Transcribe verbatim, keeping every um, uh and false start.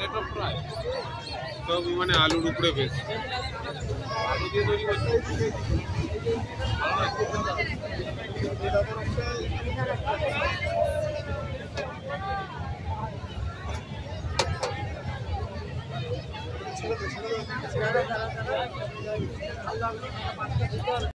তো প্রায় সব মানে আলুর উপরে বেশ আলু দিয়ে তৈরি করছে ছেড়ে দে ছেড়ে দে